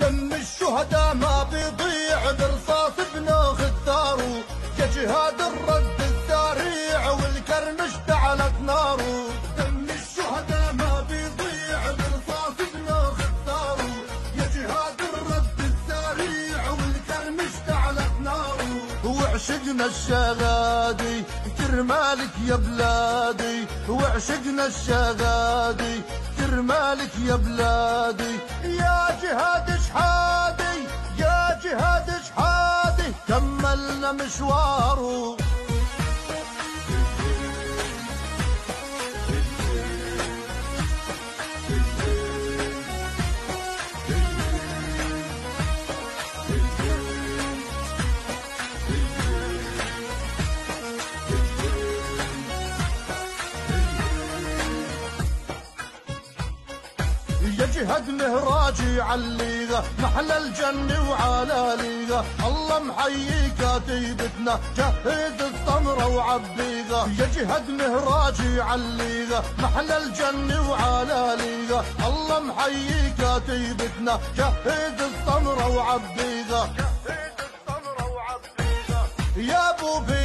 دم الشهداء ما بيضيع برصاص بناخذ ثاره، يا جهاد الرد السريع والكرم اشتعلت ناره. دم الشهداء ما بيضيع برصاص بناخذ ثاره، يا جهاد الرد السريع والكرم اشتعلت ناره. وعشقنا الشغادي كرمالك يا بلادي، وعشقنا الشغادي كرمالك يا بلادي. يا جهاد شحادي يا جهاد شحادي كملنا مشواره. يا جهد مهراجي عليغة محلى الجنة وعلى ليغة، الله محيي كاتيبتنا جهز الصمرة وعبيغة. يا جهد مهراجي عليغة محلى الجنة وعلى ليغة، الله محيي كاتيبتنا جهز الصمرة وعبيغة. يا ابو